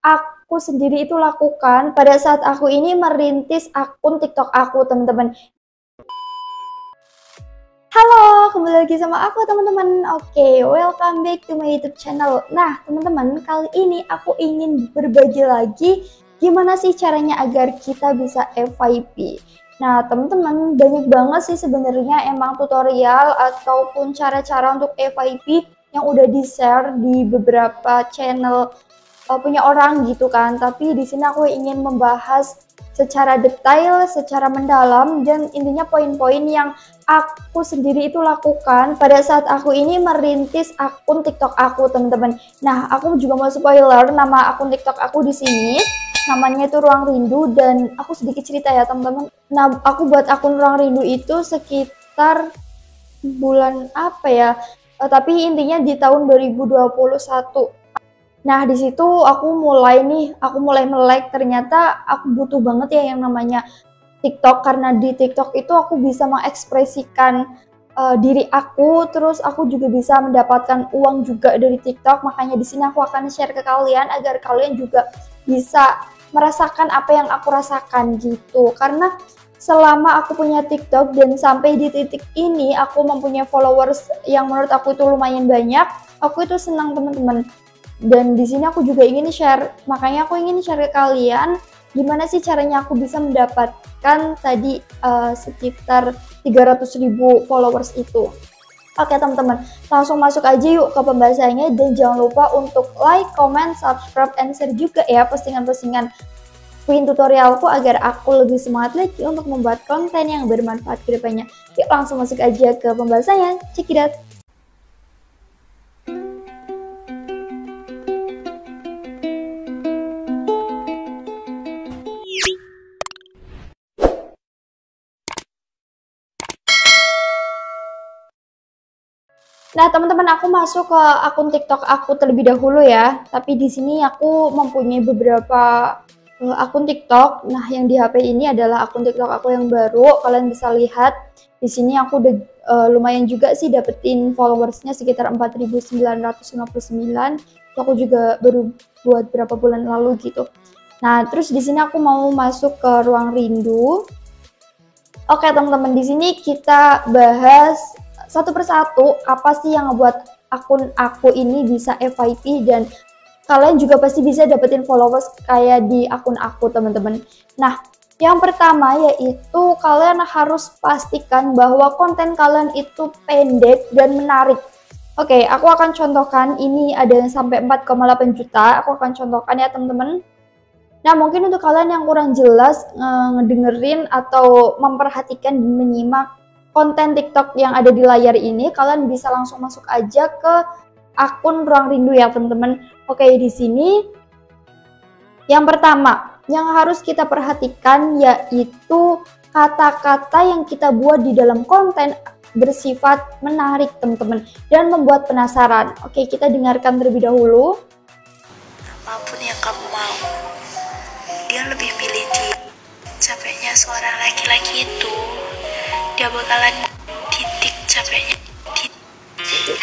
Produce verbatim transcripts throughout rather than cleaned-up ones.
aku sendiri itu lakukan pada saat aku ini merintis akun TikTok aku, teman-teman. Halo, kembali lagi sama aku teman-teman. Oke, welcome back to my YouTube channel. Nah, teman-teman, kali ini aku ingin berbagi lagi gimana sih caranya agar kita bisa F Y P. Nah, teman-teman, banyak banget sih sebenarnya emang tutorial ataupun cara-cara untuk F Y P yang udah di-share di beberapa channel uh, punya orang gitu kan. Tapi di sini aku ingin membahas secara detail, secara mendalam, dan intinya poin-poin yang aku sendiri itu lakukan pada saat aku ini merintis akun TikTok aku, teman-teman. Nah, aku juga mau spoiler nama akun TikTok aku di sini. Namanya itu Ruang Rindu, dan aku sedikit cerita ya, teman-teman. Nah, aku buat akun Ruang Rindu itu sekitar bulan apa ya? Uh, tapi intinya di tahun dua ribu dua puluh satu. Nah, di situ aku mulai nih, aku mulai melek, ternyata aku butuh banget ya yang namanya TikTok, karena di TikTok itu aku bisa mengekspresikan uh, diri aku, terus aku juga bisa mendapatkan uang juga dari TikTok. Makanya di sini aku akan share ke kalian agar kalian juga bisa merasakan apa yang aku rasakan gitu. Karena selama aku punya TikTok dan sampai di titik ini aku mempunyai followers yang menurut aku itu lumayan banyak, aku itu senang, teman-teman. Dan di sini aku juga ingin share, makanya aku ingin share ke kalian gimana sih caranya aku bisa mendapatkan tadi uh, sekitar tiga ratus ribu followers itu. Oke teman-teman, langsung masuk aja yuk ke pembahasannya, dan jangan lupa untuk like, comment, subscribe, and share juga ya postingan-postingan Queen tutorialku agar aku lebih semangat lagi untuk membuat konten yang bermanfaat ke depannya. Yuk langsung masuk aja ke pembahasannya, check it out. Nah, teman-teman, aku masuk ke akun TikTok aku terlebih dahulu ya. Tapi di sini aku mempunyai beberapa uh, akun TikTok. Nah, yang di H P ini adalah akun TikTok aku yang baru. Kalian bisa lihat di sini aku udah uh, lumayan juga sih dapetin followersnya sekitar empat ribu sembilan ratus lima puluh sembilan. Itu aku juga baru buat berapa bulan lalu gitu. Nah, terus di sini aku mau masuk ke Ruang Rindu. Oke, teman-teman, di sini kita bahas satu persatu apa sih yang ngebuat akun aku ini bisa F Y P, dan kalian juga pasti bisa dapetin followers kayak di akun aku, teman-teman. Nah, yang pertama yaitu kalian harus pastikan bahwa konten kalian itu pendek dan menarik. Oke, aku akan contohkan, ini ada yang sampai empat koma delapan juta, aku akan contohkan ya teman-teman. Nah, mungkin untuk kalian yang kurang jelas ngedengerin atau memperhatikan dan menyimak konten TikTok yang ada di layar ini, kalian bisa langsung masuk aja ke akun Ruang Rindu ya teman-teman. Oke, di sini yang pertama yang harus kita perhatikan yaitu kata-kata yang kita buat di dalam konten bersifat menarik, teman-teman, dan membuat penasaran. Oke, kita dengarkan terlebih dahulu. Apapun yang kamu mau, dia lebih pilih dia. Capeknya seorang laki-laki itu, dia bakalan titik capeknya titik,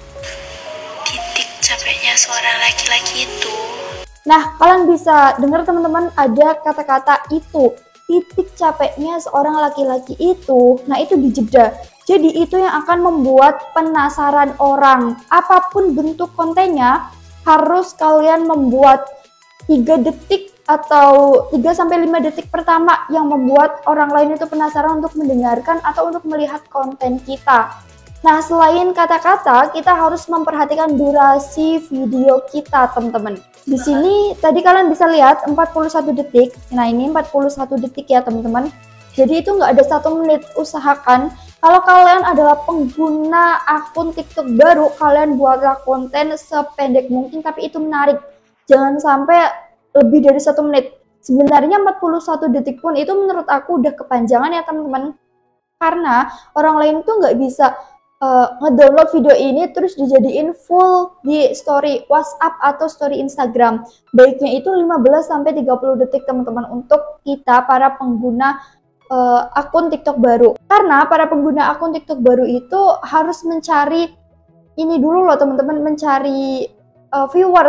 titik capeknya seorang laki-laki itu. Nah, kalian bisa dengar teman-teman, ada kata-kata itu, titik capeknya seorang laki-laki itu. Nah, itu dijeda. Jadi itu yang akan membuat penasaran orang. Apapun bentuk kontennya, harus kalian membuat tiga detik atau tiga sampai lima detik pertama yang membuat orang lain itu penasaran untuk mendengarkan atau untuk melihat konten kita. Nah, selain kata-kata, kita harus memperhatikan durasi video kita, teman-teman. Di sini tadi kalian bisa lihat empat puluh satu detik. Nah, ini empat puluh satu detik ya, teman-teman. Jadi itu nggak ada satu menit. Usahakan kalau kalian adalah pengguna akun TikTok baru, kalian buatlah konten sependek mungkin tapi itu menarik. Jangan sampai lebih dari satu menit. Sebenarnya empat puluh satu detik pun itu menurut aku udah kepanjangan ya teman-teman. Karena orang lain tuh nggak bisa uh, ngedownload video ini terus dijadiin full di story WhatsApp atau story Instagram. Baiknya itu lima belas sampai tiga puluh detik teman-teman untuk kita para pengguna uh, akun TikTok baru. Karena para pengguna akun TikTok baru itu harus mencari ini dulu loh teman-teman, mencari uh, viewers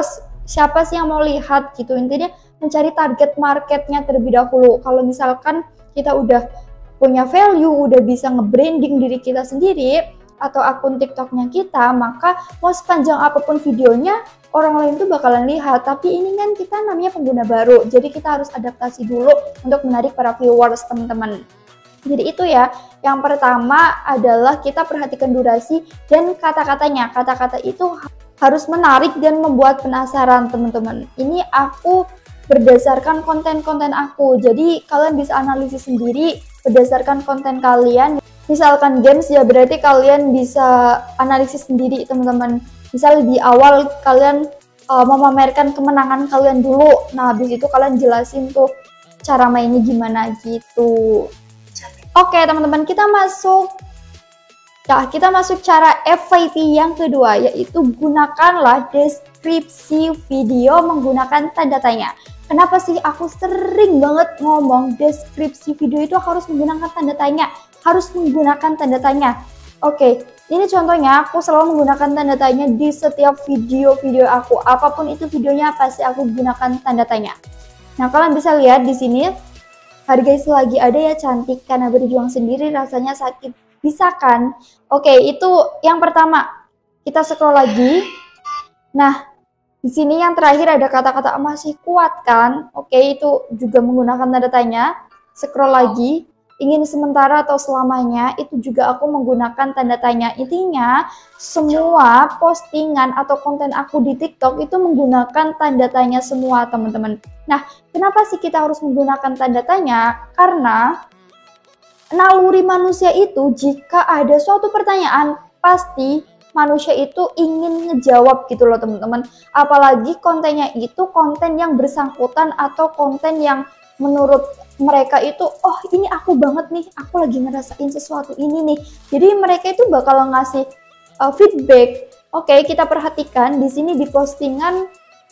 siapa sih yang mau lihat gitu. Intinya mencari target marketnya terlebih dahulu. Kalau misalkan kita udah punya value, udah bisa nge-branding diri kita sendiri atau akun TikToknya kita, maka mau sepanjang apapun videonya orang lain tuh bakalan lihat. Tapi ini kan kita namanya pengguna baru, jadi kita harus adaptasi dulu untuk menarik para viewers teman-teman. Jadi itu ya, yang pertama adalah kita perhatikan durasi dan kata-katanya. Kata-kata itu harus menarik dan membuat penasaran teman-teman. Ini aku berdasarkan konten-konten aku, jadi kalian bisa analisis sendiri berdasarkan konten kalian. Misalkan games ya berarti kalian bisa analisis sendiri teman-teman. Misal di awal kalian uh, memamerkan kemenangan kalian dulu, nah habis itu kalian jelasin tuh cara mainnya gimana gitu. Oke teman-teman, kita masuk ya kita masuk cara F Y P yang kedua, yaitu gunakanlah deskripsi video menggunakan tanda tanya. Kenapa sih aku sering banget ngomong deskripsi video itu harus menggunakan tanda tanya, harus menggunakan tanda tanya. Oke, ini contohnya aku selalu menggunakan tanda tanya di setiap video-video aku. Apapun itu videonya pasti aku gunakan tanda tanya. Nah, kalian bisa lihat di sini, hargai selagi ada ya cantik, karena berjuang sendiri rasanya sakit. Bisa kan? Oke, itu yang pertama. Kita scroll lagi. Nah, di sini yang terakhir ada kata-kata masih kuat kan? Oke, itu juga menggunakan tanda tanya. Scroll lagi. Ingin sementara atau selamanya, itu juga aku menggunakan tanda tanya. Intinya, semua postingan atau konten aku di TikTok itu menggunakan tanda tanya semua, teman-teman. Nah, kenapa sih kita harus menggunakan tanda tanya? Karena naluri manusia itu, jika ada suatu pertanyaan, pasti manusia itu ingin ngejawab gitu loh, teman-teman. Apalagi kontennya itu konten yang bersangkutan atau konten yang menurut mereka itu, oh ini aku banget nih, aku lagi ngerasain sesuatu ini nih. Jadi mereka itu bakal ngasih uh, feedback. Oke, kita perhatikan di sini di postingan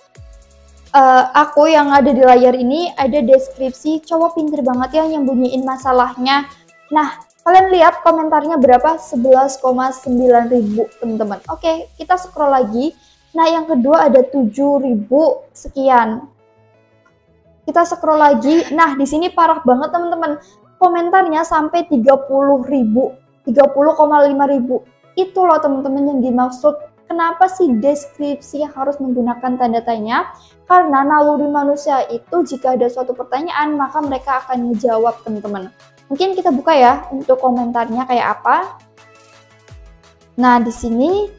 uh, aku yang ada di layar ini ada deskripsi, cowok pinter banget ya nyembunyiin masalahnya. Nah, kalian lihat komentarnya berapa? sebelas koma sembilan ribu teman-teman. Oke, kita scroll lagi. Nah, yang kedua ada tujuh ribu sekian. Kita scroll lagi. Nah, di sini parah banget teman-teman. Komentarnya sampai tiga puluh ribu, tiga puluh koma lima ribu. Itu loh teman-teman yang dimaksud. Kenapa sih deskripsi harus menggunakan tanda tanya? Karena naluri manusia itu jika ada suatu pertanyaan, maka mereka akan menjawab teman-teman. Mungkin kita buka ya untuk komentarnya kayak apa. Nah, di sini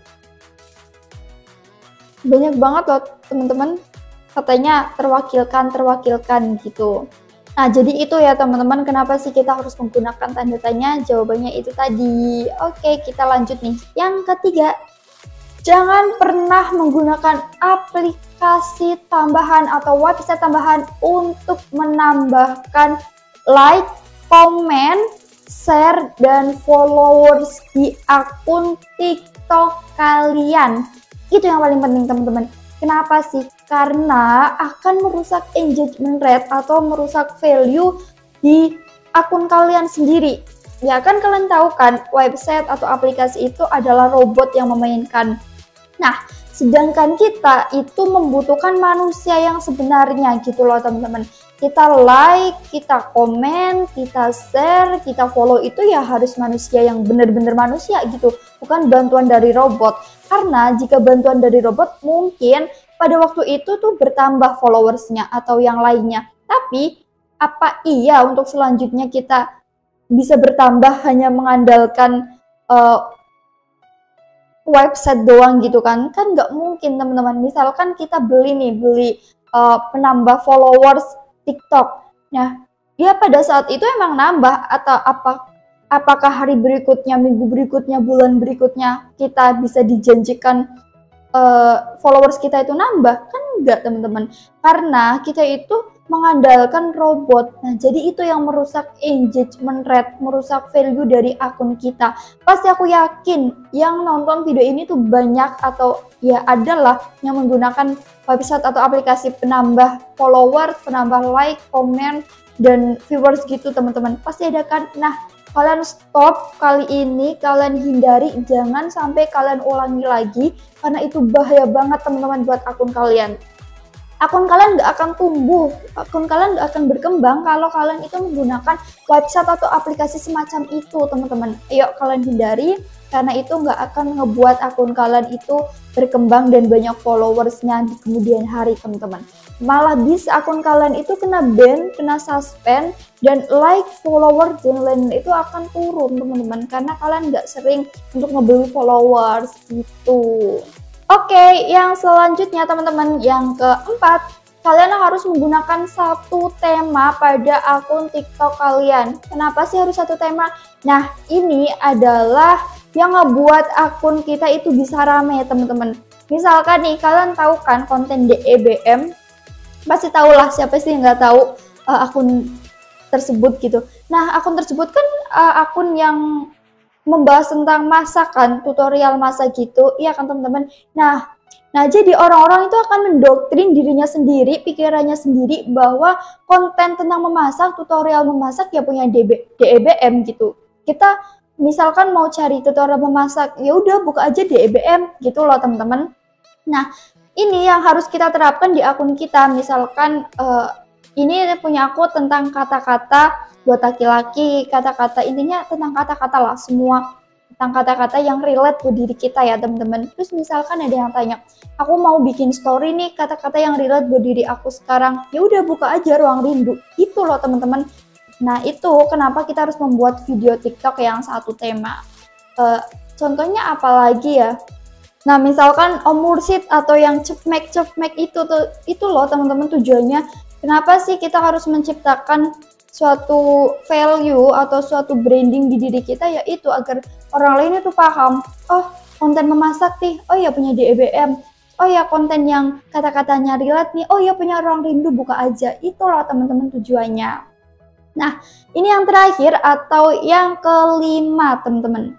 banyak banget loh teman-teman. Katanya terwakilkan, terwakilkan gitu. Nah, jadi itu ya teman-teman, kenapa sih kita harus menggunakan tanda tanya? Jawabannya itu tadi. Oke, kita lanjut nih. Yang ketiga, jangan pernah menggunakan aplikasi tambahan atau website tambahan untuk menambahkan like, komen, share, dan followers di akun TikTok kalian. Itu yang paling penting teman-teman. Kenapa sih? Karena akan merusak engagement rate atau merusak value di akun kalian sendiri. Ya kan kalian tahu kan, website atau aplikasi itu adalah robot yang memainkan. Nah, sedangkan kita itu membutuhkan manusia yang sebenarnya gitu loh teman-teman. Kita like, kita komen, kita share, kita follow itu ya harus manusia yang benar-benar manusia gitu. Bukan bantuan dari robot. Karena jika bantuan dari robot mungkin pada waktu itu tuh bertambah followersnya atau yang lainnya. Tapi apa iya untuk selanjutnya kita bisa bertambah hanya mengandalkan uh, website doang gitu kan? Kan nggak mungkin teman-teman. Misalkan kita beli nih, beli uh, penambah followers TikTok. Nah, dia pada saat itu emang nambah atau apa? Apakah hari berikutnya, minggu berikutnya, bulan berikutnya kita bisa dijanjikan uh, followers kita itu nambah? Kan enggak teman-teman. Karena kita itu mengandalkan robot. Nah, jadi itu yang merusak engagement rate, merusak value dari akun kita. Pasti aku yakin yang nonton video ini tuh banyak atau ya adalah yang menggunakan website atau aplikasi penambah followers, penambah like, komen, dan viewers gitu teman-teman. Pasti ada kan? Nah, kalian stop kali ini, kalian hindari, jangan sampai kalian ulangi lagi karena itu bahaya banget teman-teman buat akun kalian. akun kalian nggak akan tumbuh, akun kalian nggak akan berkembang kalau kalian itu menggunakan website atau aplikasi semacam itu, teman-teman. Ayo kalian hindari, karena itu nggak akan ngebuat akun kalian itu berkembang dan banyak followersnya di kemudian hari, teman-teman. Malah bisa akun kalian itu kena ban, kena suspend, dan like, follower, dan lain-lain itu akan turun, teman-teman, karena kalian nggak sering untuk ngebeli followers gitu. Oke, yang selanjutnya teman-teman, yang keempat, kalian harus menggunakan satu tema pada akun TikTok kalian. Kenapa sih harus satu tema? Nah, ini adalah yang ngebuat akun kita itu bisa rame, teman-teman. Misalkan nih, kalian tahu kan konten D E B M? Pasti tahu lah, siapa sih yang nggak tahu uh, akun tersebut gitu. Nah, akun tersebut kan uh, akun yang membahas tentang masakan, tutorial masak gitu, iya kan teman-teman. Nah, nah jadi orang-orang itu akan mendoktrin dirinya sendiri, pikirannya sendiri bahwa konten tentang memasak, tutorial memasak ya punya D E B M gitu. Kita misalkan mau cari tutorial memasak, ya udah buka aja D E B M gitu loh teman-teman. Nah, ini yang harus kita terapkan di akun kita. Misalkan uh, ini punya aku tentang kata-kata buat laki-laki, kata-kata intinya tentang kata-kata lah, semua tentang kata-kata yang relate buat diri kita ya teman-teman. Terus misalkan ada yang tanya, aku mau bikin story nih kata-kata yang relate buat diri aku sekarang, ya udah buka aja Ruang Rindu, itu loh teman-teman. Nah itu kenapa kita harus membuat video TikTok yang satu tema. Uh, contohnya apalagi ya? Nah misalkan Om Mursid atau yang cepmek-cepmek itu tuh, itu loh teman-teman tujuannya. Kenapa sih kita harus menciptakan suatu value atau suatu branding di diri kita, yaitu agar orang lain itu paham, oh konten memasak nih, oh ya punya D E B M, oh ya konten yang kata-katanya relate nih, oh ya punya Ruang Rindu, buka aja. Itulah teman-teman tujuannya. Nah ini yang terakhir atau yang kelima teman-teman,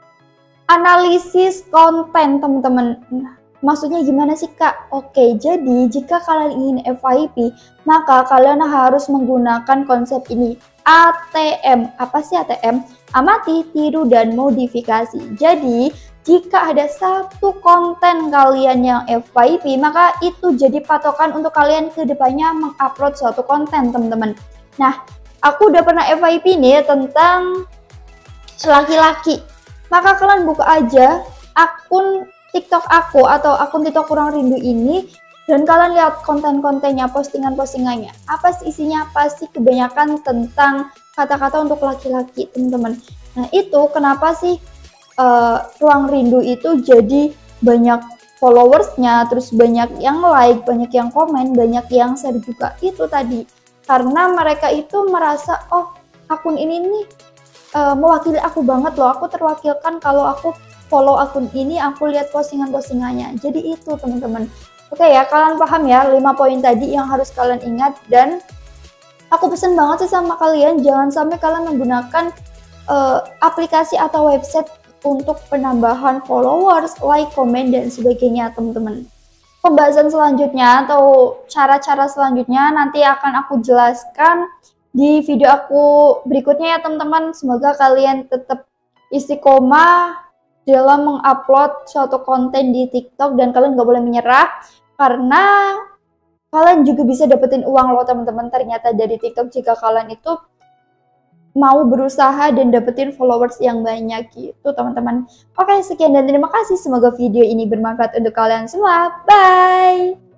analisis konten teman-teman. Nah, maksudnya gimana sih Kak? Oke, jadi jika kalian ingin F Y P, maka kalian harus menggunakan konsep ini, A T M. Apa sih A T M? Amati, tiru, dan modifikasi. Jadi, jika ada satu konten kalian yang F Y P, maka itu jadi patokan untuk kalian ke depannya mengupload suatu konten, teman-teman. Nah, aku udah pernah F Y P nih tentang laki-laki. Maka kalian buka aja akun TikTok aku atau akun TikTok Ruang Rindu ini dan kalian lihat konten-kontennya, postingan-postingannya. Apa sih isinya? Pasti kebanyakan tentang kata-kata untuk laki-laki, teman-teman. Nah, itu kenapa sih uh, Ruang Rindu itu jadi banyak followersnya, terus banyak yang like, banyak yang komen, banyak yang share juga. Itu tadi. Karena mereka itu merasa, oh akun ini nih uh, mewakili aku banget loh. Aku terwakilkan kalau aku follow akun ini, aku lihat postingan-postingannya. Jadi itu teman-teman. Oke ya, kalian paham ya lima poin tadi yang harus kalian ingat. Dan aku pesen banget sih sama kalian, jangan sampai kalian menggunakan uh, aplikasi atau website untuk penambahan followers, like, komen, dan sebagainya teman-teman. Pembahasan selanjutnya atau cara-cara selanjutnya nanti akan aku jelaskan di video aku berikutnya ya teman-teman. Semoga kalian tetap istiqomah dalam mengupload suatu konten di TikTok dan kalian gak boleh menyerah, karena kalian juga bisa dapetin uang loh teman-teman ternyata dari TikTok jika kalian itu mau berusaha dan dapetin followers yang banyak gitu teman-teman. Oke, sekian dan terima kasih, semoga video ini bermanfaat untuk kalian semua. Bye.